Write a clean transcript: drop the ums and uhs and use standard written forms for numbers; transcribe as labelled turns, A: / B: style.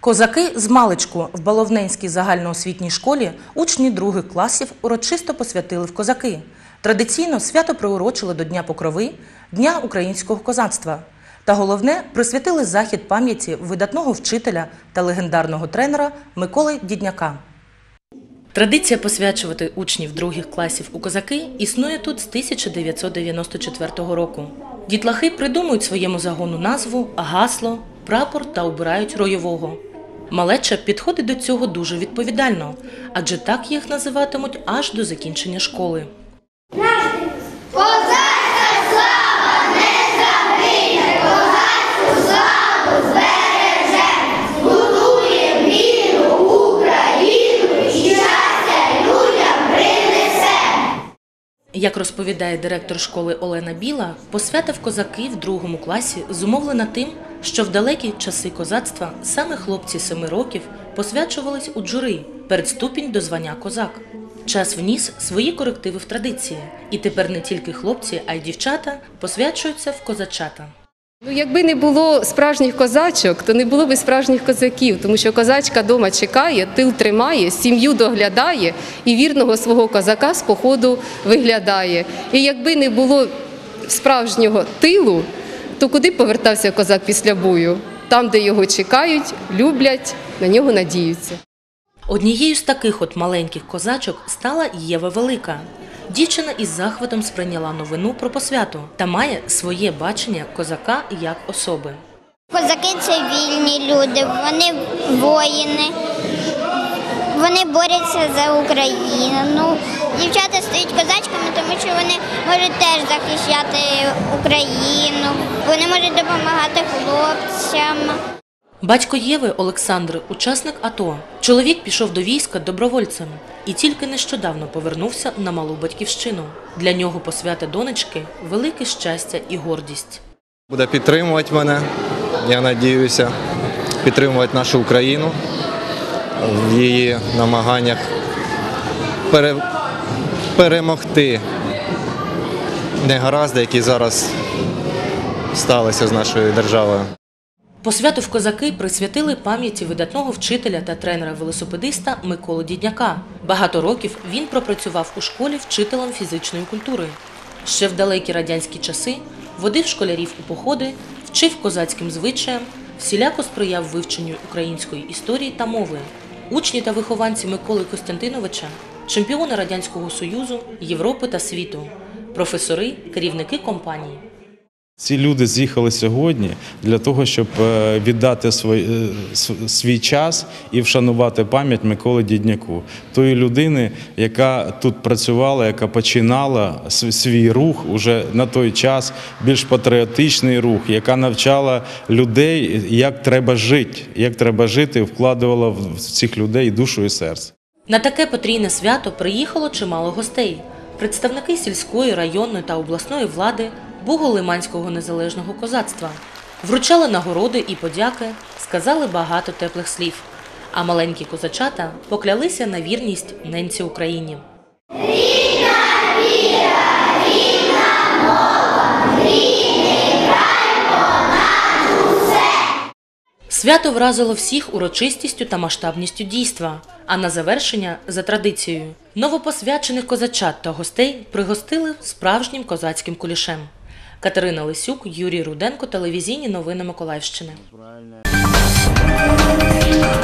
A: Козаки з маличку в Баловненській загальноосвітній школі учні других класів урочисто посвятили в козаки. Традиційно свято приурочили до Дня Покрови, Дня українського козацтва. Та головне – присвятили захід пам'яті видатного вчителя та легендарного тренера Миколи Дідняка. Традиція посвячувати учнів других класів у козаки існує тут з 1994 року. Дітлахи придумують своєму загону назву, гасло, прапор та обирають ройового. Малеча підходить до цього дуже відповідально, адже так їх називатимуть аж до закінчення школи.
B: Козацька слава не загине, козацьку славу збережемо, збудуємо вільну Україну і щастя людям принесемо.
A: Як розповідає директор школи Олена Біла, посвята в козаки в другому класі зумовлена тим, що в далекі часи козацтва саме хлопці 7 років посвячувались у джури перед ступінь до звання козак. Час вніс свої корективи в традиції, і тепер не тільки хлопці, а й дівчата посвячуються в козачата.
C: Якби не було справжніх козачок, то не було б справжніх козаків, тому що козачка вдома чекає, тил тримає, сім'ю доглядає і вірного свого козака з походу виглядає. І якби не було справжнього тилу, то куди б повертався козак після бою? Там, де його чекають, люблять, на нього надіються.
A: Однією з таких от маленьких козачок стала Єва Велика. Дівчина із захватом сприйняла новину про посвяту та має своє бачення козака як особи.
B: Козаки – це вільні люди, вони воїни, вони борються за Україну. Дівчата стають козачками, тому що вони можуть теж захищати Україну, вони можуть допомагати хлопцям.
A: Батько Єви Олександр – учасник АТО. Чоловік пішов до війська добровольцем і тільки нещодавно повернувся на малу батьківщину. Для нього посвята донечки – велике щастя і гордість.
D: Буде підтримувати мене, я сподіваюся, підтримувати нашу Україну в її намаганнях перемогти негаразди, які зараз сталися з нашою державою.
A: Посвяту в козаки присвятили пам'яті видатного вчителя та тренера-велосипедиста Миколи Дідняка. Багато років він пропрацював у школі вчителем фізичної культури. Ще в далекі радянські часи водив школярів у походи, вчив козацьким звичаям, всіляко сприяв вивченню української історії та мови. Учні та вихованці Миколи Костянтиновича – чемпіони Радянського Союзу, Європи та світу, професори, керівники компаній.
E: Ці люди з'їхали сьогодні для того, щоб віддати свій час і вшанувати пам'ять Миколи Дідняку. Тої людини, яка тут працювала, яка починала свій рух уже на той час, більш патріотичний рух, яка навчала людей, як треба жити, вкладувала в цих людей душу і серце.
A: На таке потрійне свято приїхало чимало гостей. Представники сільської, районної та обласної влади, Буго-Лиманського незалежного козацтва. Вручали нагороди і подяки, сказали багато теплих слів. А маленькі козачата поклялися на вірність ненці Україні.
B: Рідна віра, рідна мова, рідний край понад усе.
A: Свято вразило всіх урочистістю та масштабністю дійства. А на завершення, за традицією, новопосвячених козачат та гостей пригостили справжнім козацьким кулішем. Катерина Лисюк, Юрій Руденко, телевізійні новини Миколаївщини.